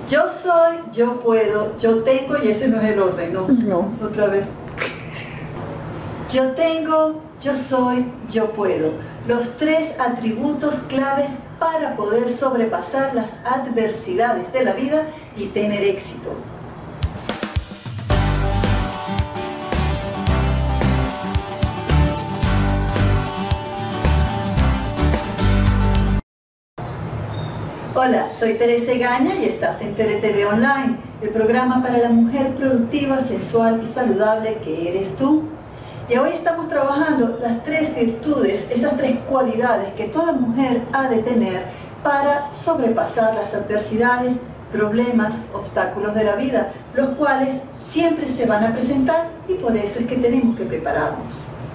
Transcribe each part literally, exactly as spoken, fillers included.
Yo soy, yo puedo, yo tengo, y ese no es el orden, ¿no? No. Otra vez. Yo tengo, yo soy, yo puedo. Los tres atributos claves para poder sobrepasar las adversidades de la vida y tener éxito. Hola, soy Teresa Egaña y estás en Tere T V Online, el programa para la mujer productiva, sensual y saludable que eres tú. Y hoy estamos trabajando las tres virtudes, esas tres cualidades que toda mujer ha de tener para sobrepasar las adversidades, problemas, obstáculos de la vida, los cuales siempre se van a presentar y por eso es que tenemos que prepararnos.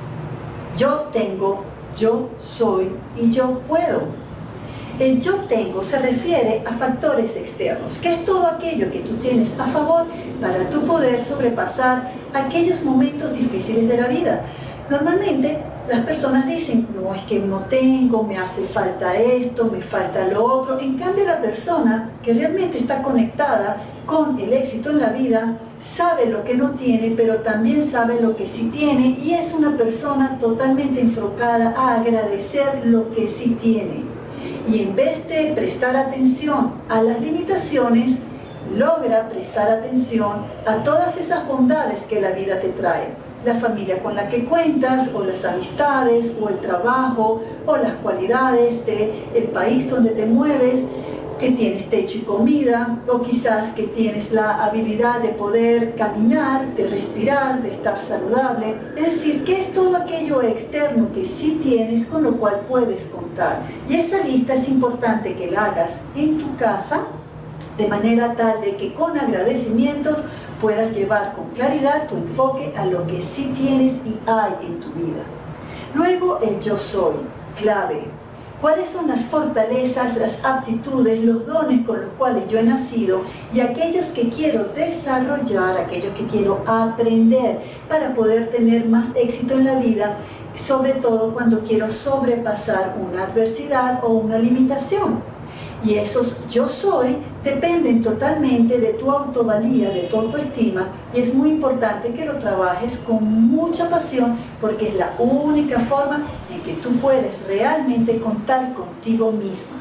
Yo tengo, yo soy y yo puedo. El yo tengo se refiere a factores externos, que es todo aquello que tú tienes a favor para tú poder sobrepasar aquellos momentos difíciles de la vida. Normalmente las personas dicen, no, es que no tengo, me hace falta esto, me falta lo otro. En cambio, la persona que realmente está conectada con el éxito en la vida sabe lo que no tiene, pero también sabe lo que sí tiene, y es una persona totalmente enfocada a agradecer lo que sí tiene. Y en vez de prestar atención a las limitaciones, logra prestar atención a todas esas bondades que la vida te trae. La familia con la que cuentas, o las amistades, o el trabajo, o las cualidades del país donde te mueves, que tienes techo y comida, o quizás que tienes la habilidad de poder caminar, de respirar, de estar saludable. Es decir, que es todo aquello externo que sí tienes, con lo cual puedes contar. Y esa lista es importante que la hagas en tu casa, de manera tal de que con agradecimientos puedas llevar con claridad tu enfoque a lo que sí tienes y hay en tu vida. Luego, el yo soy, clave. ¿Cuáles son las fortalezas, las aptitudes, los dones con los cuales yo he nacido y aquellos que quiero desarrollar, aquellos que quiero aprender para poder tener más éxito en la vida, sobre todo cuando quiero sobrepasar una adversidad o una limitación? Y esos yo soy dependen totalmente de tu autovalía, de tu autoestima, y es muy importante que lo trabajes con mucha pasión, porque es la única forma en que tú puedes realmente contar contigo misma.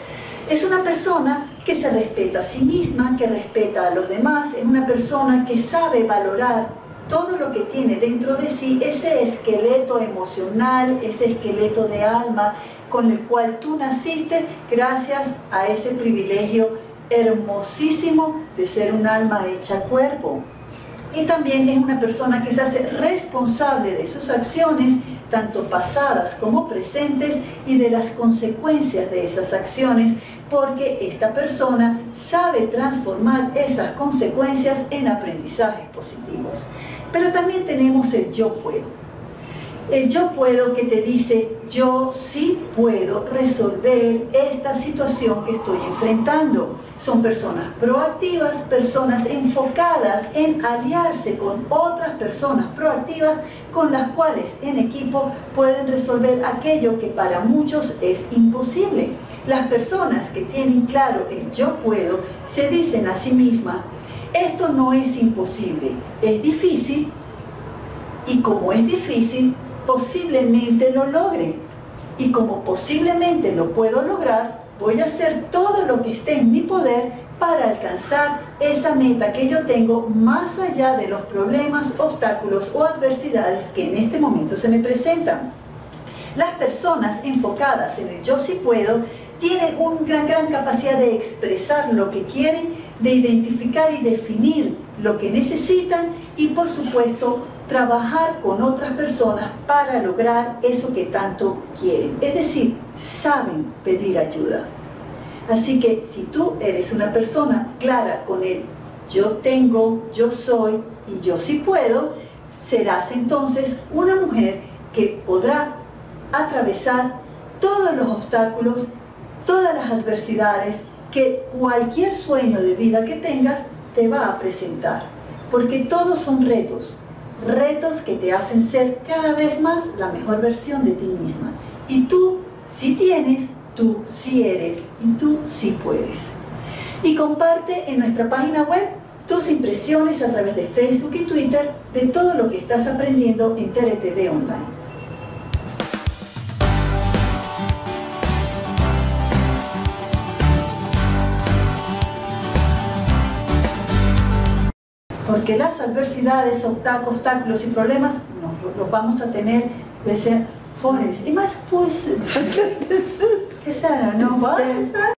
Es una persona que se respeta a sí misma, que respeta a los demás, es una persona que sabe valorar todo lo que tiene dentro de sí, ese esqueleto emocional, ese esqueleto de alma con el cual tú naciste gracias a ese privilegio hermosísimo de ser un alma hecha cuerpo. Y también es una persona que se hace responsable de sus acciones, tanto pasadas como presentes, y de las consecuencias de esas acciones, porque esta persona sabe transformar esas consecuencias en aprendizajes positivos. Pero también tenemos el yo puedo. El yo puedo que te dice, yo sí puedo resolver esta situación que estoy enfrentando. Son personas proactivas, personas enfocadas en aliarse con otras personas proactivas con las cuales en equipo pueden resolver aquello que para muchos es imposible. Las personas que tienen claro el yo puedo se dicen a sí mismas, esto no es imposible, es difícil, y como es difícil, posiblemente lo logre, y como posiblemente lo puedo lograr, voy a hacer todo lo que esté en mi poder para alcanzar esa meta que yo tengo, más allá de los problemas, obstáculos o adversidades que en este momento se me presentan. Las personas enfocadas en el yo sí puedo tienen una gran, gran capacidad de expresar lo que quieren, de identificar y definir lo que necesitan, y por supuesto trabajar con otras personas para lograr eso que tanto quieren. Es decir, saben pedir ayuda. Así que si tú eres una persona clara con el yo tengo, yo soy y yo sí puedo, serás entonces una mujer que podrá atravesar todos los obstáculos, todas las adversidades que cualquier sueño de vida que tengas te va a presentar. Porque todos son retos. Retos que te hacen ser cada vez más la mejor versión de ti misma. Y tú sí tienes, tú sí eres y tú sí puedes. Y comparte en nuestra página web tus impresiones a través de Facebook y Twitter de todo lo que estás aprendiendo en T R T V Online. Porque las adversidades, obstáculos y problemas no, los vamos a tener, de ser Forest, y más fuese, que sea, no,